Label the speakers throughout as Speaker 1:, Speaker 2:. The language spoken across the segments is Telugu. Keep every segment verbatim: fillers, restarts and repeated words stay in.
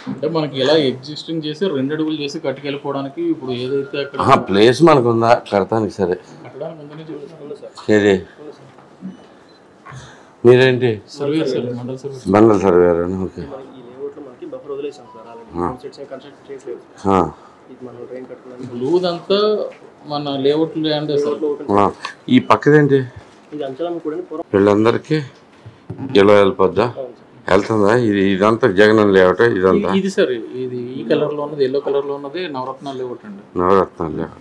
Speaker 1: అంటే మనకి ఇలా ఎగ్జిస్టింగ్ చేసి రెండు అడుగులు చేసి కట్టుకెళ్ళిపోవడానికి ఇప్పుడు ఏదైతే అక్కడ
Speaker 2: ప్లేస్ మనకు ఉందా కడతానికి? సరే
Speaker 1: కట్టడానికి ముందు నుంచి
Speaker 2: ఏది మీరేంటి
Speaker 1: సర్వేర్ సార్ మండల సర్వేర్
Speaker 2: మండల సర్వేర్ అని? ఓకే.
Speaker 1: బ్లూదంతా మన లేఅవుట్ ల్యాండ్ సార్.
Speaker 2: ఈ పక్కదేంటి వీళ్ళందరికీ ఇలా వెళ్ళిపోద్దా? వెళ్తుందా? ఇది ఇదంతా జగన్ లేఅవుట్ ఇదంతా?
Speaker 1: ఇది సార్ ఇది ఈ కలర్ లో ఉన్నది ఎల్లో కలర్ లో ఉన్నది నవరత్నాల లేఅవుట్ అండి.
Speaker 2: నవరత్నాల లేఅవుట్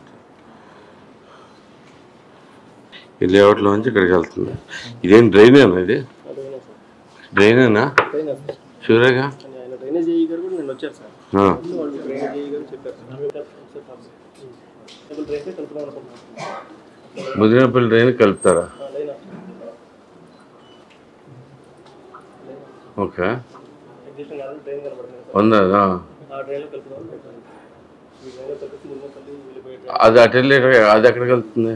Speaker 2: ఈ లేఅవుట్ లోంచి ఇక్కడికి వెళ్తుంది. ఇదేం డ్రైనేనా? ఇది డ్రైనేనా? షూరేగా ముదినేపల్లి డ్రైన్ కలుపుతారా? ఓకే ఉందా? అది అటు వెళ్ళి అది ఎక్కడికి వెళ్తుంది?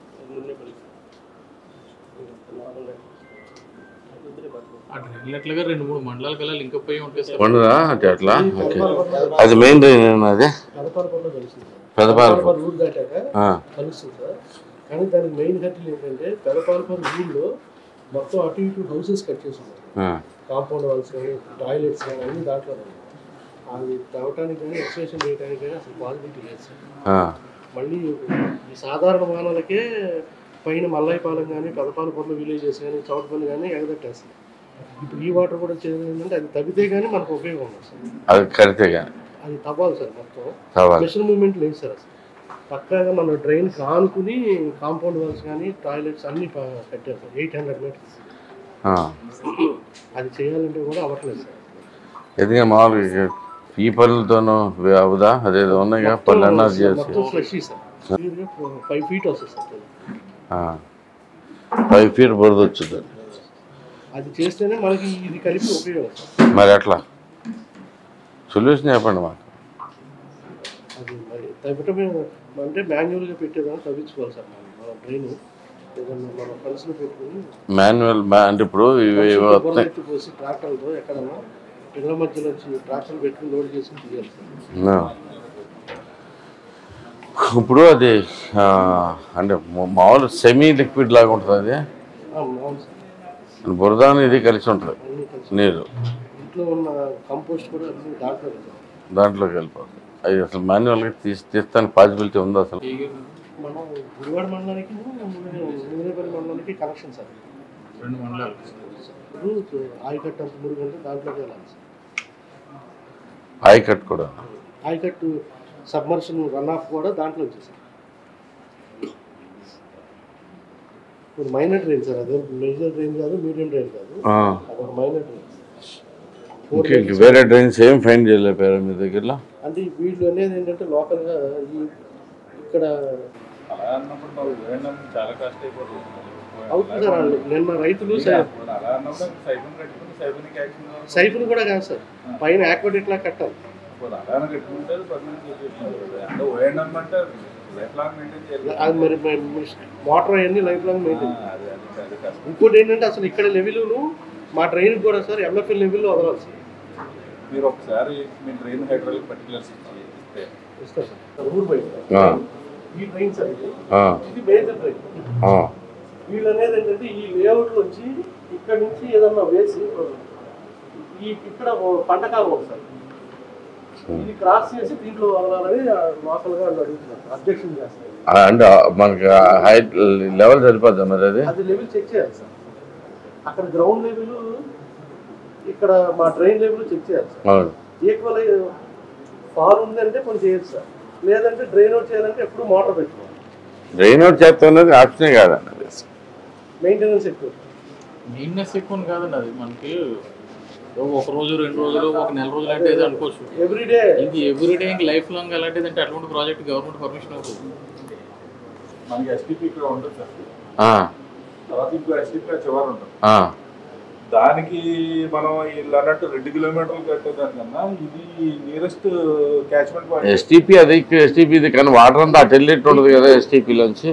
Speaker 1: అట్లా రెండు మూడు మండలాల కల్లా లింకప్ అయ్యి ఉంటాయి సార్.
Speaker 2: ఉండదా అంటే అట్లా? ఓకే. అది మెయిన్ డ్రైన్ అది పెదపాలపూర్
Speaker 3: రూట్ దాటాక కలుస్తుంది సార్. కానీ దానికి మెయిన్ హెడ్లు ఏంటంటే పెదపాలపూర్ ఊళ్ళో మొత్తం అటు ఇటు హౌసెస్ కట్ చేసి ఉన్నాయి. కాంపౌండ్ వాల్స్ కానీ టాయిలెట్స్ కానీ అన్ని దాంట్లో అది తవ్వటానికి కానీ ఎక్స్టెన్షన్ చేయడానికి కానీ అసలు పాసిబిలిటీ లేదు సార్. మళ్ళీ ఈ సాధారణ మానవులకే పైన మల్లాయిపాలెం కానీ పెదపాలపూర్లో విలేజెస్ కానీ చౌటపల్లి కానీ ఎగదట్టేస్తాయి. ఇప్పుడు ఈ వాటర్ కూడా చేయాలంటే అది తగ్గితే కానీ మనకు ఉపయోగం ఉండదు సార్.
Speaker 2: అది కడితే కానీ
Speaker 3: అది తవ్వాలి సార్. మొత్తం మిషన్ మూవ్మెంట్ లేదు సార్. అసలు పక్కాగా మన డ్రైన్ ఆనుకుని కాంపౌండ్ వాల్స్ కానీ టాయిలెట్స్ అన్నీ కట్టారు సార్. ఎయిట్ హండ్రెడ్ మీటర్స్ అది చేయాలంటే కూడా అవ్వట్లేదు సార్.
Speaker 2: ఎందుకంటే మామూలుగా ఈ పళ్ళతోనూ అవుదా? అదేదో ఉన్నాయి పళ్ళు అన్నారు చేసి
Speaker 3: ఫైవ్ ఫీట్ వస్తుంది సార్.
Speaker 2: ఫైవ్ ఫీట్ బురద వచ్చింది.
Speaker 3: అది చేస్తేనే మనకి ఇది కలిపి ఉపయోగం సార్.
Speaker 2: మరి ఎట్లా సొల్యూషన్ చెప్పండి మాకు.
Speaker 3: అది మరి తగ్గటమే అంటే మాన్యువల్గా పెట్టేదాన్ని తగ్గించుకోవాలి సార్. మన డ్రైన్ ఏదన్నా మన కలిసిలో పెట్టుకుని
Speaker 2: మాన్యువల్ అంటే ఇప్పుడు
Speaker 3: ఎత్తి పోసి ట్రాక్టర్లతో ఎక్కడన్నా ఇళ్ళ మధ్యలో వచ్చి ట్రాక్టర్లు పెట్టుకుని లోడ్ చేసుకుని తీయాలి సార్.
Speaker 2: ఇప్పుడు అది అంటే మామూలు సెమీ లిక్విడ్ లాగా ఉంటుంది. అది
Speaker 3: అవును సార్.
Speaker 2: బురదాన్ని ఇది కలిసి ఉంటుంది నీరు.
Speaker 3: ఇంట్లో ఉన్న కంపోస్ట్ కూడా దాంట్లో
Speaker 2: దాంట్లోకి వెళ్ళిపోతుంది. అది అసలు మాన్యువల్గా తీసి తీస్తానికి పాసిబిలిటీ ఉందా అసలు?
Speaker 3: మనం గుడివాడ మండలానికి ముదినేపల్లి మండలానికి కనెక్షన్ సార్.
Speaker 1: రెండు మండలాలు
Speaker 3: ఆయకట్టు అంత మూడు గంటలు దాంట్లోకి వెళ్ళాలి సార్.
Speaker 2: ఆయకట్టు కూడా
Speaker 3: ఆయకట్టు సబ్మర్షన్ రన్ ఆఫ్ కూడా దాంట్లో వచ్చేసారు. ఇప్పుడు మైనర్ డ్రైన్ సార్. అదే మేజర్ డ్రైన్ కాదు, మీడియం డ్రైన్ కాదు, అదొక మైనర్ డ్రైన్.
Speaker 2: వేరే డ్రైన్స్ ఏం ఫైండ్ చేయలేపారా మీ దగ్గరలో?
Speaker 3: అంటే వీళ్ళు అనేది ఏంటంటే లోకల్గా ఈ ఇక్కడ అవుతుంది సార్. నిన్న రైతులు సైఫులు కూడా కాదు సార్, పైన యాక్వెట్ ఇట్లా కట్టాలి. అది మరి మోటార్ అవన్నీ లైఫ్ లాంగ్ మెయింటైన్. ఇంకోటి ఏంటంటే అసలు ఇక్కడ లెవెల్ను మా డ్రైన్ కూడా సార్ ఎంఎఫ్ఎల్ లెవెల్లో వదలాలి సార్.
Speaker 4: మీరు ఒకసారి మీ డ్రైన్ హైడ్రాలిక్ పర్టికులర్స్ ఇస్తే
Speaker 3: ఇస్తారు సార్. ఊరు బయట ఈ డ్రైన్ సార్ ఇది మేజర్ డ్రైన్. వీళ్ళు అనేది ఏంటంటే ఈ లేఅవుట్ నుంచి ఇక్కడ నుంచి ఏదన్నా వేసి ఈ ఇక్కడ పంటకాలం ఒకసారి ఇది క్రాస్ చేసి దీంట్లో వదలాలని లోకల్గా అడుగుతున్నారు, అబ్జెక్షన్ చేస్తారు.
Speaker 2: అంటే మనకి హైట్ లెవెల్ సరిపోద్దా మరి? అది
Speaker 3: అది లెవెల్ చెక్ చేయాలి సార్. అక్కడ గ్రౌండ్ లెవెల్ ఇక్కడ మా డ్రైన్ లెవెల్ చెక్ చేయాలి సార్. ఈక్వల్ ఫార్ ఉందంటే కొంచెం చేయొచ్చు సార్. లేదంటే డ్రైన్ అవుట్ చేయాలంటే ఎప్పుడు మోటార్ పెట్టుకోవాలి.
Speaker 2: డ్రైన్ అవుట్ చేస్తున్నది ఆప్షనే కాదండి.
Speaker 3: మెయింటెనెన్స్ ఎక్కువ.
Speaker 1: మెయింటెనెన్స్ ఎక్కువ కాదండి. అది మనకి ఒక రోజు రెండు రోజులు ఒక నెల రోజులు అంటే ఏదో అనుకోవచ్చు.
Speaker 3: ఎవ్రీడే
Speaker 1: ఇంక ఎవ్రీడే ఇంక లైఫ్ లాంగ్ అలాంటిది అంటే అటువంటి ప్రాజెక్ట్ గవర్నమెంట్ పర్మిషన్ అవుతుంది.
Speaker 4: మనకి ఎస్టీపీ ఇక్కడ ఉంటుంది సార్. తర్వాత ఇంకో ఎస్టీపీ చివరి ఉంటుంది. దానికి మనం వీళ్ళు అన్నట్టు రెండు కిలోమీటర్లు కట్టేదానికన్నా ఇది నియరెస్ట్ క్యాచ్మెంట్ పాయింట్.
Speaker 2: ఎస్టీపీ అది ఎస్టీపీ ఇది కానీ వాటర్ అంతా అటు వెళ్ళేట్టు ఉండదు కదా ఎస్టీపీలోంచి.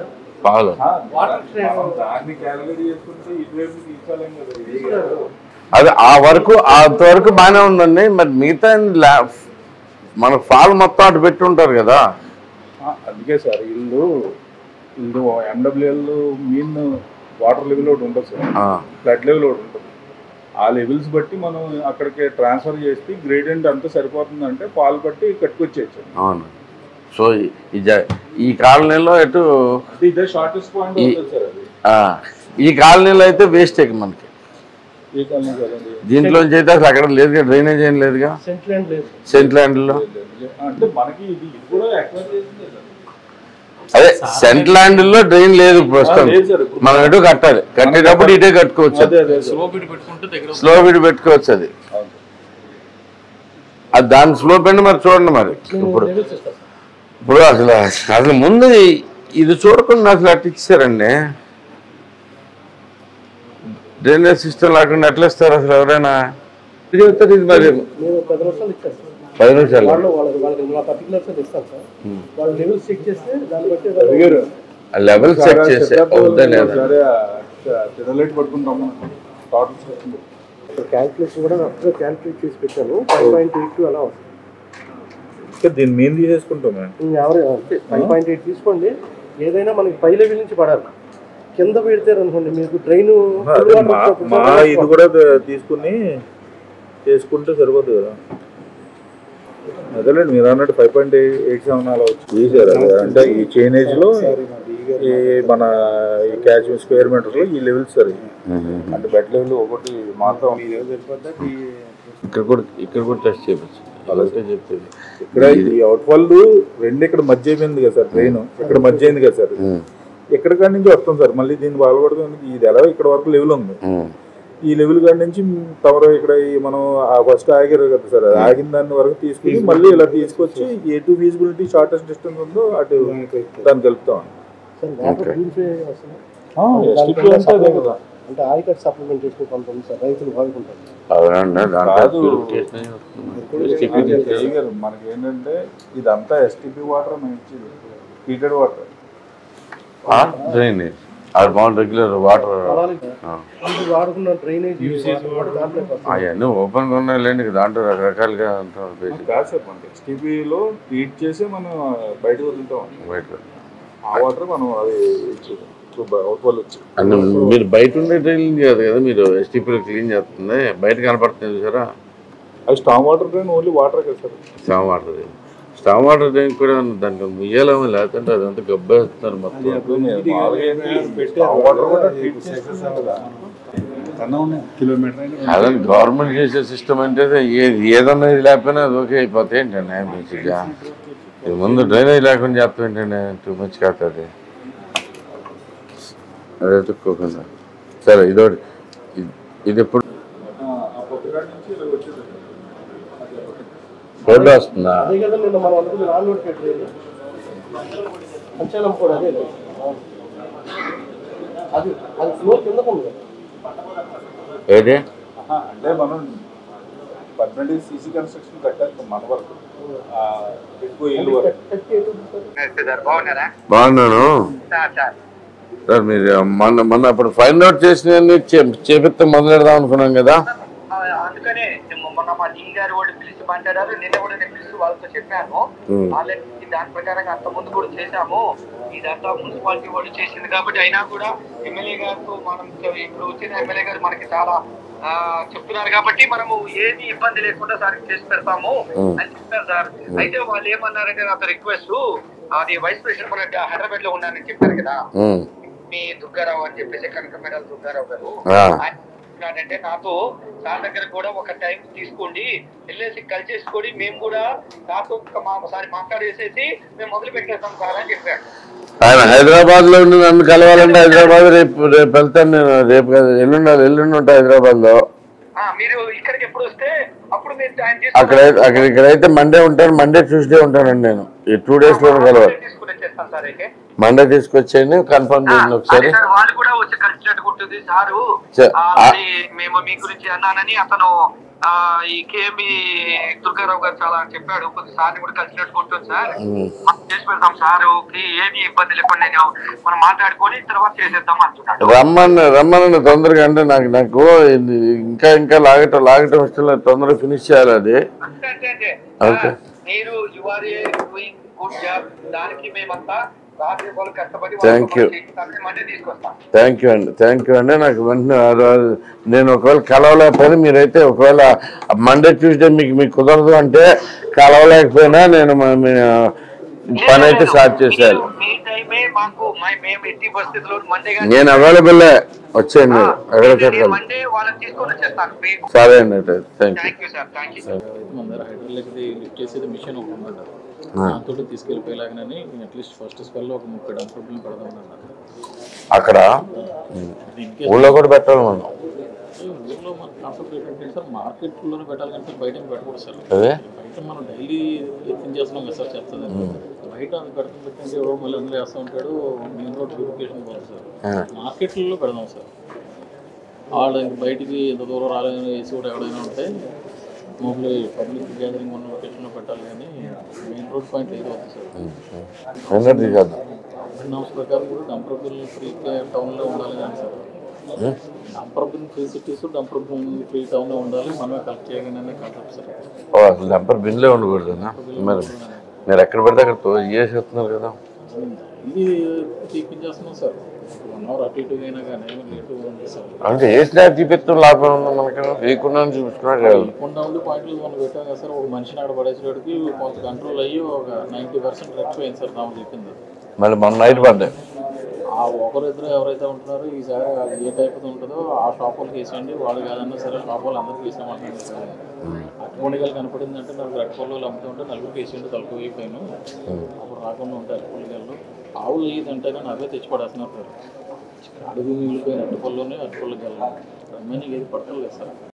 Speaker 4: దాన్ని క్యాలిక్యులేట్ చేసుకుంటే ఇటువైపు తీసుకోలేం కదా.
Speaker 2: అది ఆ వరకు అంతవరకు బాగానే ఉందండి. మరి మిగతా మన ఫాల్ మొత్తం అటు పెట్టి ఉంటారు కదా.
Speaker 4: అందుకే సార్ ఇల్లు ఇల్లు ఎండబ్ల్యూఎల్ మీన్ వాటర్ లెవెల్ ఒకటి ఉంటుంది సార్, ఫ్లడ్ లెవెల్ ఒకటి ఉంటుంది. ఆ లెవెల్స్ బట్టి మనం అక్కడికి ట్రాన్స్ఫర్ చేస్తే గ్రేడియంట్ అంతా సరిపోతుందంటే పాలు బట్టి కట్టుకొచ్చేయచ్చు.
Speaker 2: అవును. సో ఈ కాలనీలో ఎటు
Speaker 4: ఇదే షార్టెస్ట్ పాయింట్ ఉంటుంది సార్. అది
Speaker 2: ఈ కాలనీలో అయితే వేస్ట్ మనకి.
Speaker 4: ఈ కాలనీ కదండి,
Speaker 2: దీంట్లోంచి అయితే అసలు అక్కడ లేదుగా, డ్రైనేజ్ ఏం లేదుగా సెంట్ ల్యాండ్లో.
Speaker 4: అంటే మనకి ఇది ఇది కూడా ఎక్వైర్ చేసిందే సార్.
Speaker 2: అదే సెంట్ ల్యాండ్ లో డ్రైన్ లేదు ప్రస్తుతం. మనం ఎటు కట్టాలి, కట్టేటప్పుడు ఇటే కట్టుకోవచ్చు. స్లో బిడ్ పెట్టుకోవచ్చు. అది అది దాని స్లో పెండి మరి చూడండి. మరి ఇప్పుడు ఇప్పుడు అసలు అసలు ముందు ఇది చూడకుండా అసలు అట్లా ఇచ్చారండి. డ్రైనేజ్ సిస్టమ్ లేకుండా ఎట్లా ఇస్తారు అసలు ఎవరైనా? ఇది చెప్తారు. ఇది మరి పది నిమిషాలు లెవెల్ చెక్ చేస్తే
Speaker 3: క్యాల్కులేషన్ కూడా క్యాల్కులేట్ చేసి పెట్టాను. ఫైవ్ పాయింట్ ఎయిట్ టూ అలా వస్తుంది.
Speaker 4: దీన్ని మేము తీసేసుకుంటాం.
Speaker 3: ఫైవ్ పాయింట్ ఎయిట్ తీసుకోండి. ఏదైనా మనకి పై లెవెల్ నుంచి పడాలి. కింద పెడతారు అనుకోండి మీకు డ్రైన్
Speaker 4: ఇది కూడా తీసుకుని చేసుకుంటే సరిపోతుంది కదా. అదేలేండి మీరు అన్నట్టు ఫైవ్ పాయింట్ ఎయిట్ సెవెన్ అలా వచ్చి తీసారు. అంటే ఈ చైనేజ్ లో ఈ మన ఈ క్యాచ్ స్క్వేర్ మీటర్ లో ఈ లెవెల్స్ సార్. అంటే బెడ్ లెవెల్ ఒకటి మాత్రం
Speaker 2: ఇక్కడ కూడా ఇక్కడ కూడా టెస్ట్ చేయవచ్చు. అలాగే చెప్పేది
Speaker 4: ఇక్కడ ఈ అవుట్ ఫాల్ రెండు ఇక్కడ మధ్య అయిపోయింది కదా సార్. ట్రైన్ ఇక్కడ మధ్య అయింది కదా సార్. ఎక్కడ కాడి నుంచి వస్తాం సార్. మళ్ళీ దీన్ని బాగుపడుతుంది. ఇది ఎలా ఇక్కడ వరకు లెవెల్ ఉంది. ఈ లెవెల్ కాడి నుంచి తమరు ఇక్కడ మనం ఫస్ట్ ఆగారు కదా సార్. ఆగిన దాని వరకు తీసుకుని మళ్ళీ ఇలా తీసుకొచ్చి ఏ టూ ఫీజిబిలిటీ షార్టెస్ట్ డిస్టెన్స్ ఉందో అటు దాన్ని కలుపుతాం.
Speaker 3: అంటే ఆయకట్ సప్లిమెంట్ చేసుకుంటాం సార్. రైతులు బాగుంటారు.
Speaker 4: మనకి ఏంటంటే ఇదంతా ఎస్టీపీ వాటర్ మేము ఇచ్చేది heated water.
Speaker 2: Drainage regular water
Speaker 3: వాడుకున్న డ్రైనేజ్
Speaker 2: అవన్నీ ఓపెన్ గా ఉన్నాయిలేండి. దాంట్లో రకరకాలుగా
Speaker 4: ఎస్టీపీలో ట్రీట్ చేసి మనం బయటకు వదులుతాం. బయట ఆ వాటర్ మనం అది
Speaker 2: అన్ని మీరు బయట ఉండే డ్రైన్ కాదు కదా, మీరు ఎస్టీపీలో క్లీన్ చేస్తుంది. బయట కనపడుతుంది చూసారా,
Speaker 4: అది storm water drain. Only water కదా sir.
Speaker 2: Storm water drain. Storm water drain కూడా దానికి ముయ్యాలేమో, లేదంటే అదంతా గబ్బేస్తున్నారు మొత్తం. అదే గవర్నమెంట్ చేసే సిస్టమ్ అంటే ఏది ఏదన్నా ఇది లేకపోయినా అది ఓకే అయిపోతాయి ఏంటండి. మంచిగా ఇది ముందు డ్రైనేజ్ లేకుండా చేస్తాం ఏంటండి. టూ మచ్ కాదు అది. అదే ఎత్తుక్కోకుండా సరే. ఇదోటి ఇది ఎప్పుడు రోడ్డు వస్తుందా? ఏది
Speaker 4: అంటే మనం పర్మనెంట్ సీసీ కన్స్ట్రక్షన్ కట్టాలి మన వరకు.
Speaker 2: బాగున్నాను సార్. మీరు మొన్న మొన్న అప్పుడు ఫైండ్ అవుట్ చేసిన చేపిస్తే మొదలెడదాం అనుకున్నాం కదా.
Speaker 5: అందుకనే మొన్న మా డీ గారు వాళ్ళు పిలిచి మాట్లాడారు. నిన్న కూడా నేను పిలిచి వాళ్ళతో చెప్పాను. ఆల్రెడీ దాని ప్రకారంగా అంత ముందు కూడా చేశాము. ఇదంతా మున్సిపాలిటీ వాళ్ళు చేసింది కాబట్టి అయినా కూడా ఎమ్మెల్యే గారితో మనం ఇప్పుడు వచ్చిన ఎమ్మెల్యే గారు మనకి చాలా చెప్తున్నారు కాబట్టి మనము ఏది ఇబ్బంది లేకుండా సార్ చేసి పెడతాము అని చెప్పారు సార్. అయితే వాళ్ళు ఏమన్నారంటే నాతో రిక్వెస్ట్, అది వైస్ ప్రెసిడెంట్ మన హైదరాబాద్ లో ఉన్నానని చెప్పారు కదా మీ దుర్గారావు అని చెప్పేసి, కనకమేడల దుర్గారావు గారు. అంటే నాతో సార్ దగ్గర కూడా ఒక టైం తీసుకోండి, వెళ్ళేసి కలిసేసుకొని మేము కూడా నాతో ఒకసారి మాట్లాడేసేసి మేము మొదలు పెట్టేస్తాం సార్ అని చెప్పాడు.
Speaker 2: ఆయన హైదరాబాద్ లో ఉండి నన్ను కలవాలంటే హైదరాబాద్ రేపు రేపు వెళ్తాను నేను. రేపు కదా ఎల్లుండి ఎల్లుండి ఉంటా హైదరాబాద్ లో.
Speaker 5: మీరు ఇక్కడికి ఎప్పుడు వస్తే అప్పుడు మీరు
Speaker 2: అక్కడ అక్కడ ఇక్కడైతే మండే ఉంటాను, మండే ట్యూస్డే ఉంటానండి నేను. ఈ టూ డేస్ లో కలవాలి. మండే తీసుకొచ్చేయండి, కన్ఫర్మ్ చేయండి ఒకసారి.
Speaker 5: వాళ్ళు కూడా వచ్చి కలిసినట్టుగా ఉంటుంది సారు. మేము మీ గురించి అన్నానని అతను ఆ ఈ కేమి దుర్గారావు గారు చాలా చెప్పాడు, కొద్దిసార్లు కూడా కలిసినట్టు ఉంటుంది సార్, మనం చేసి పెడతాం సార్, ఏమి ఇబ్బంది లేకుండా నేను మనం మాట్లాడుకొని తర్వాత చేసేద్దాం అంటున్నాడు.
Speaker 2: రమ్మని రమ్మని తొందరగా, అంటే నాకు నాకు ఇది ఇంకా ఇంకా లాగటం లాగటం ఇష్టం లేదు, తొందరగా ఫినిష్ చేయాలి అది.
Speaker 5: అంటే మీరు you are a doing good job, దానికి మేమంతా
Speaker 2: థ్యాంక్ యూ థ్యాంక్ యూ అండి థ్యాంక్ యూ అండి. నాకు వెంటనే నేను ఒకవేళ కలవలేకపోయినా, మీరైతే ఒకవేళ మండే ట్యూస్డే మీకు మీకు కుదరదు అంటే కలవలేకపోయినా నేను పని అయితే స్టార్ట్ చేసేయాలి. నేను అవైలబుల్ వచ్చేయండి, ఎక్కడికెక్కడ. సరే అండి, థ్యాంక్ యూ.
Speaker 1: మిషన్ ఒకటి ఉందండి, దాంతో తీసుకెళ్ళిపోయేలాగానే అట్లీస్ట్ ఫస్ట్ స్పెల్లో ఒక ముప్పై డంపర్ బిల్లు పెడదాం
Speaker 2: అక్కడ. ఊళ్ళో కూడా పెట్టాలి మనం.
Speaker 1: ఊళ్ళో మన కాన్సెప్ట్ ఏంటంటే సార్, మార్కెట్లోనే పెట్టాలి కంటే బయట పెట్టకూడదు సార్. బయట మనం డైలీ ఎత్తింగ్ చేస్తున్నాం కదా సార్, చేస్తుంది బయట అది పెడతాం పెట్టండి, ఎవరో మళ్ళీ అందులో వేస్తూ ఉంటాడు, మెయిన్ రోడ్ బ్యూటిఫికేషన్ పోతుంది సార్. మార్కెట్లో పెడదాం సార్, వాళ్ళు ఇంక బయటికి ఎంత దూరం రాలేదని వేసి కూడా ఎవడైనా ఉంటే మోస్ట్లీ పబ్లిక్ గ్యాదరింగ్ ఉన్న లొకేషన్లో పెట్టాలి, కానీ మెయిన్ రోడ్ పాయింట్ ఏదో అవుతుంది సార్. నామ్స్ ప్రకారం కూడా డంపర్ బిల్ ఫ్రీ టౌన్లో ఉండాలి కానీ sir, dumper bin free cities dumper bin free టౌన్లో ఉండాలి, మనమే కలెక్ట్ చేయగానే కాన్సెప్ట్ సార్.
Speaker 2: అసలు డంపర్ బిల్లే ఉండకూడదు మరి, మీరు ఎక్కడ పడితే అక్కడ చేసి వస్తున్నారు కదా.
Speaker 1: ఇది తీపించేస్తున్నాం సార్, వన్ అవర్ అటు ఇటు అయినా కానీ లేటు ఉంది సార్.
Speaker 2: అంటే వేసినా చూపిస్తాం లాభం ఉంది మనకి, వేయకుండా చూపిస్తున్నారు కదా.
Speaker 1: వేయకుండా ఉండి పాయింట్లు మనం పెట్టాం కదా సార్, ఒక మనిషిని ఆడ పడేసేటికి కొంత కంట్రోల్ అయ్యి ఒక నైంటీ పర్సెంట్ రెక్ట్ అయింది సార్ తాము చెప్పింది.
Speaker 2: మళ్ళీ మన నైట్ పడ్డాయి
Speaker 1: ఆ ఒకరిద్దరు ఎవరైతే ఉంటున్నారో ఈసారి ఏ టైప్ ఉంటుందో ఆ షాప్ వాళ్ళకి వేసేయండి, వాళ్ళు కాదన్నా సరే షాప్ వాళ్ళు అందరికీ వేసామంటున్నారు సార్. అట్టుకొండగలు కనపడిందంటే నాకు రెట్టుకోళ్ళు అమ్ముతూ ఉంటే నలుగురికి వేసేయండి, తలుపు అయిపోయాను, అప్పుడు రాకుండా ఉంటాయి అట్టుకొండగలు. ఆవులు ఏదంటే కానీ అవే తెచ్చి పడేస్తున్నారు సార్, అడుగు మిగిలిపోయిన అట్టుకొల్లోనే అట్టుకొల్లకి వెళ్ళాలి, రమ్మని ఏది పట్టలేదు సార్.